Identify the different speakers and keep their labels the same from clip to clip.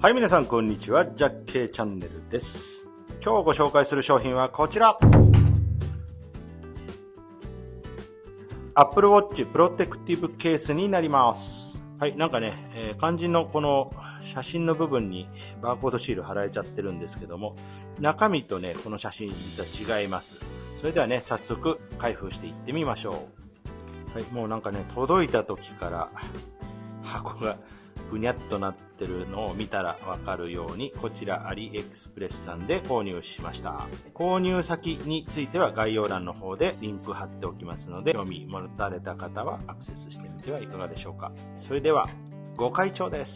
Speaker 1: はい、皆さんこんにちは。ジャッケーチャンネルです。今日ご紹介する商品はこちら。Apple Watch プロテクティブケースになります。はい、なんかね、肝心のこの写真の部分にバーコードシール貼られちゃってるんですけども、中身とね、この写真実は違います。それではね、早速開封していってみましょう。はい、もうなんかね、届いた時から箱がぐにゃっとなってるのを見たらわかるように、こちらアリエクスプレスさんで購入しました。購入先については概要欄の方でリンク貼っておきますので、興味持たれた方はアクセスしてみてはいかがでしょうか。それではご会長です。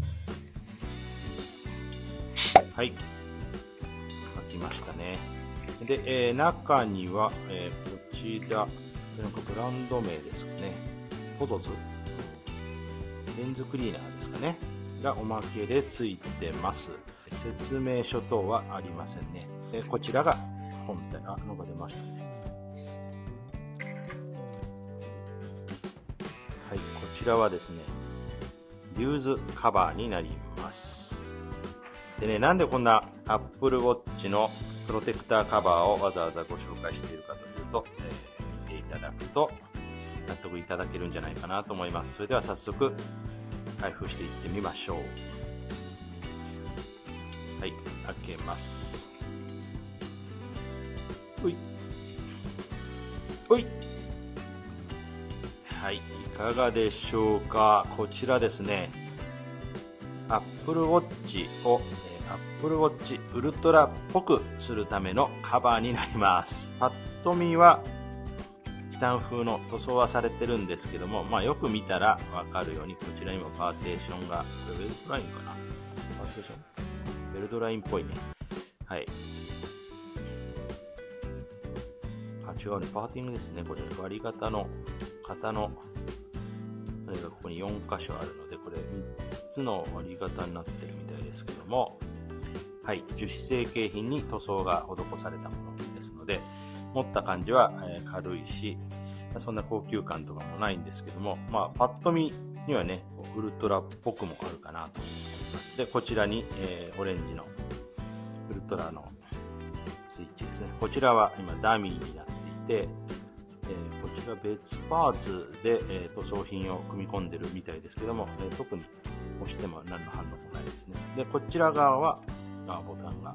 Speaker 1: はい、書きましたね。で、中には、こちらなんかブランド名ですかね、ポゾズレンズクリーナーですかねがおまけでついてます。説明書等はありませんね。でこちらが本体、なんか出ましたね。はい、こちらはですね、リューズカバーになります。でね、なんでこんな Apple Watch のプロテクターカバーをわざわざご紹介しているかというと、見ていただくと納得いただけるんじゃないかなと思います。それでは早速開封していってみましょう。はい、開けます。おいおい、はい、いかがでしょうか。こちらですね、Apple Watch をApple Watch Ultra っぽくするためのカバーになります。パッと見はチタン風の塗装はされてるんですけども、よく見たらわかるように、こちらにもパーテーションが、これベルトラインかな、パーテーションベルトラインっぽいね。はい、違うね、パーティングですね。これ割り型の型のこれがここに4箇所あるので、これ3つの割り型になってるみたいですけども、はい、樹脂製景品に塗装が施されたものですので、持った感じは軽いし、そんな高級感とかもないんですけども、パッと見にはね、ウルトラっぽくもあるかなと思います。で、こちらに、オレンジのウルトラのスイッチですね。こちらは今ダミーになっていて、こちら別パーツで、塗装品を組み込んでるみたいですけども、特に押しても何の反応もないですね。で、こちら側はボタンが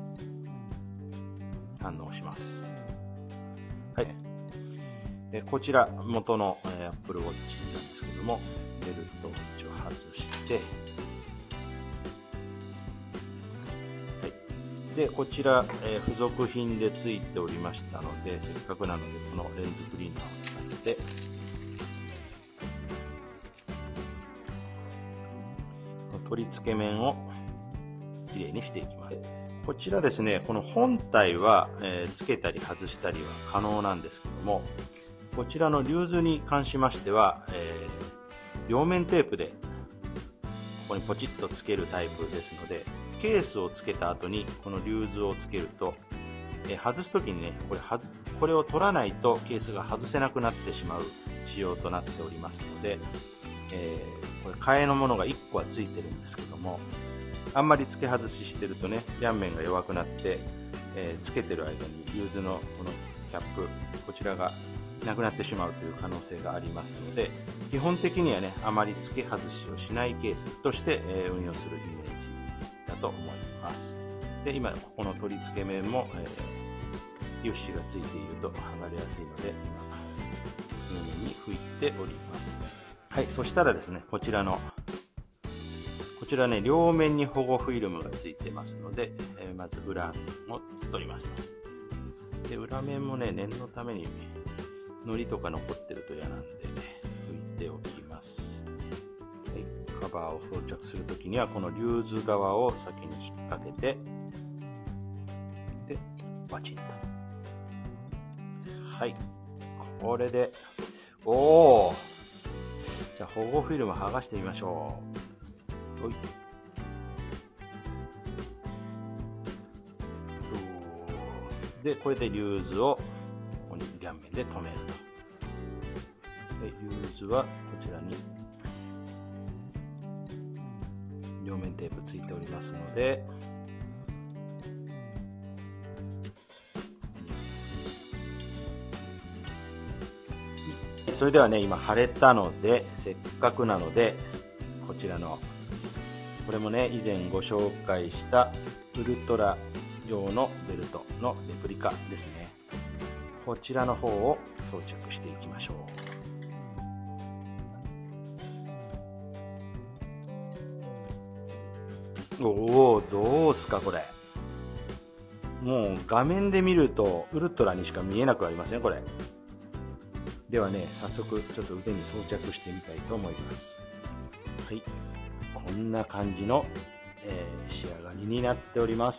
Speaker 1: 反応します。はい、こちら元の Apple Watch なんですけども、ベルトを一応外して、はい、でこちら、付属品でついておりましたので、せっかくなのでこのレンズクリーナーを使って取り付け面をきれいにしていきます。こちらですね、この本体は、つけたり外したりは可能なんですけども、こちらのリューズに関しましては、両面テープでここにポチッとつけるタイプですので、ケースをつけた後にこのリューズをつけると、外す時にね、これを取らないとケースが外せなくなってしまう仕様となっておりますので、これ替えのものが1個はついてるんですけども、あんまり付け外ししてるとね、両面が弱くなって、つけてる間にリューズのこのキャップ、こちらがなくなってしまうという可能性がありますので、基本的にはね、あまり付け外しをしないケースとして、運用するイメージだと思います。で、今ここの取り付け面も、油脂がついていると剥がれやすいので、今入念に拭いております。はい、そしたらですね、こちらね、両面に保護フィルムがついてますので、まず裏面を取りますと。で、裏面もね、念のために糊とか残ってると嫌なんで、拭いておきます。はい、カバーを装着するときにはこのリューズ側を先に引っ掛けて、でバチンと。はい、これでじゃあ保護フィルム剥がしてみましょう。でこれでリューズをここに両面で留めると。でリューズはこちらに両面テープついておりますので、それではね、今貼れたので、せっかくなのでこちらのこれもね、以前ご紹介したウルトラ用のベルトのレプリカですね。こちらの方を装着していきましょう。おお、どうすかこれ。もう画面で見るとウルトラにしか見えなくありませんこれ。ではね、早速ちょっと腕に装着してみたいと思います。はい、こんな感じの、仕上がりになっております。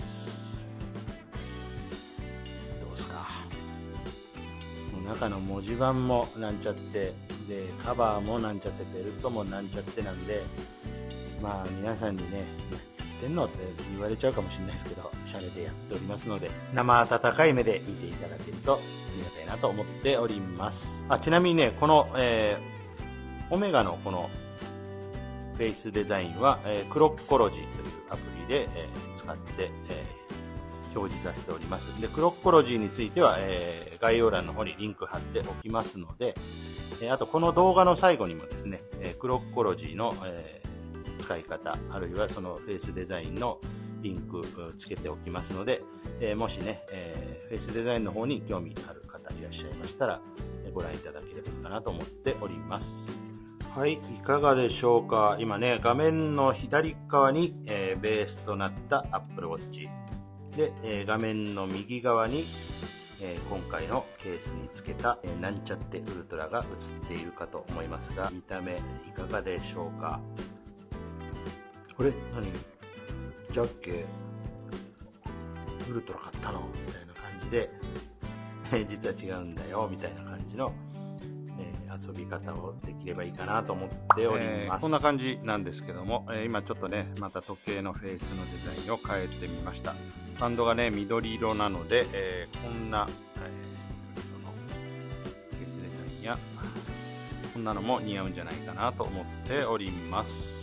Speaker 1: どうですか。もう中の文字盤もなんちゃって、でカバーもなんちゃって、ベルトもなんちゃってなんで、まあ皆さんにね、何やってんのって言われちゃうかもしれないですけど、シャレでやっておりますので、生温かい目で見ていただけるとありがたいなと思っております。ちなみにね、この、オメガのこのフェイスデザインは、クロッコロジーというアプリで、使って、表示させております。で、クロッコロジーについては、概要欄の方にリンク貼っておきますので、あとこの動画の最後にもですね、クロッコロジーの、使い方、あるいはそのフェイスデザインのリンクつけておきますので、もしね、フェイスデザインの方に興味ある方いらっしゃいましたら、ご覧いただければいいかなと思っております。はい、いかがでしょうか。今ね、画面の左側に、ベースとなった Apple Watch で、画面の右側に、今回のケースにつけた、なんちゃってウルトラが映っているかと思いますが、見た目いかがでしょうか。これ何ジャッケウルトラ買ったのみたいな感じで実は違うんだよみたいな感じの、遊び方をできればいいかなと思っております。こんな感じなんですけども、今ちょっとね、また時計のフェイスのデザインを変えてみました。バンドがね、緑色なので、こんな、緑色のフェイスデザインやこんなのも似合うんじゃないかなと思っております。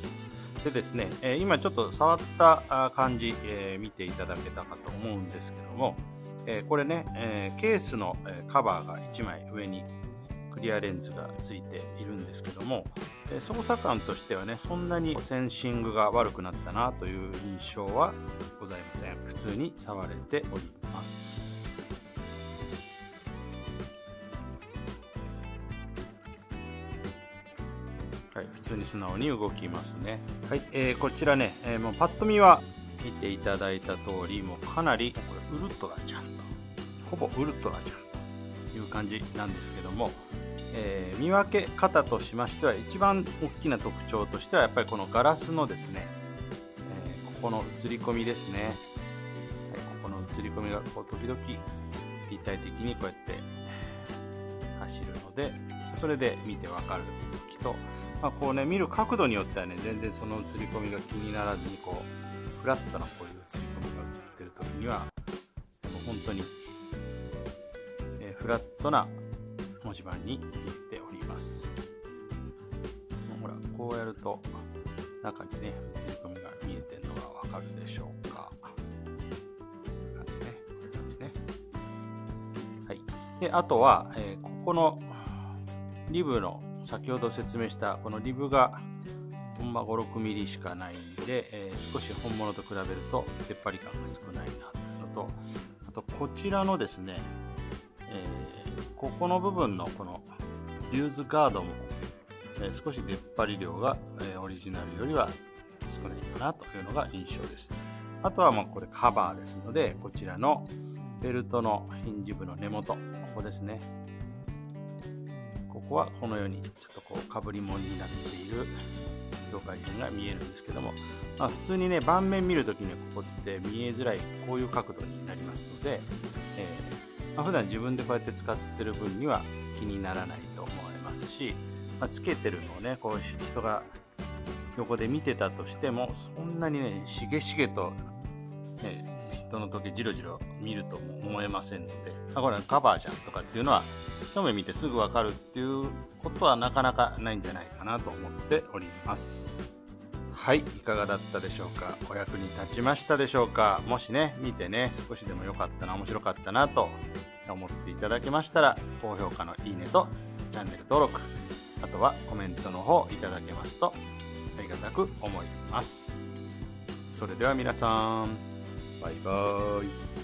Speaker 1: でですね、今ちょっと触った感じ、見ていただけたかと思うんですけども、これね、ケースのカバーが1枚上にクリアレンズがついているんですけども、操作感としてはね、そんなにセンシングが悪くなったなという印象はございません。普通に触れております。はい、普通に素直に動きますね。はい、こちらね、もうパッと見は見ていただいた通り、もうかなりこれウルトラじゃんと、ほぼウルトラじゃんという感じなんですけども、見分け方としましては、一番大きな特徴としてはやっぱりこのガラスのですね、ここの映り込みですね。はい、ここの映り込みがこう時々立体的にこうやって走るので、それで見てわかる時と、こうね、見る角度によってはね、全然その映り込みが気にならずに、こうフラットなこういう映り込みが映ってる時には、もう本当に、フラットな文字盤に見えております。ほら、こうやると中にね、映り込みが見えてるのがわかるでしょうか。こういう感じね、こういう感じね。はい。で、あとは、ここのリブの先ほど説明したこのリブがほんま 5,6 ミリしかないんで、少し本物と比べると出っ張り感が少ないなというのと、あとこちらのですね、ここの部分のこのリューズガードも、少し出っ張り量が、オリジナルよりは少ないかなというのが印象です。あとはこれカバーですので、こちらのベルトのヒンジ部の根元、ここですね。ここはこのようにちょっとこうかぶり物になっている境界線が見えるんですけども、普通にね、盤面見るときにここって見えづらいこういう角度になりますので、普段自分でこうやって使ってる分には気にならないと思われますし、つけてるのをね、こう人が横で見てたとしても、そんなにね、しげしげと、ね、人の時計じろじろ見るとも思えませんので、これはカバーじゃんとかっていうのは一目見てすぐ分かるっていうことはなかなかないんじゃないかなと思っております。 はい、いかがだったでしょうか。お役に立ちましたでしょうか。もしね、見てね、少しでも良かったな、面白かったなと思っていただけましたら、高評価のいいねとチャンネル登録、あとはコメントの方いただけますとありがたく思います。それでは皆さん、バイバーイ。